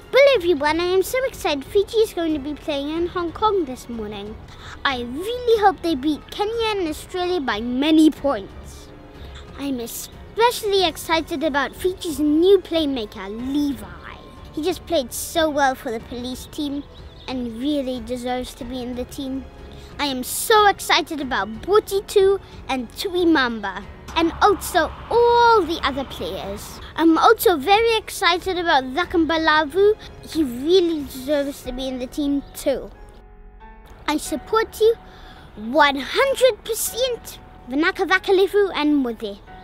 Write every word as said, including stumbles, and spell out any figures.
Hello everyone, I am so excited. Fiji is going to be playing in Hong Kong this morning. I really hope they beat Kenya and Australia by many points. I'm especially excited about Fiji's new playmaker, Livai. He just played so well for the police team and really deserves to be in the team. I am so excited about Botitu and Tuimaba, and also all the other players. I'm also very excited about Cakaubalavu. He really deserves to be in the team too. I support you one hundred percent. Vanaka Vakalifu and Muthe.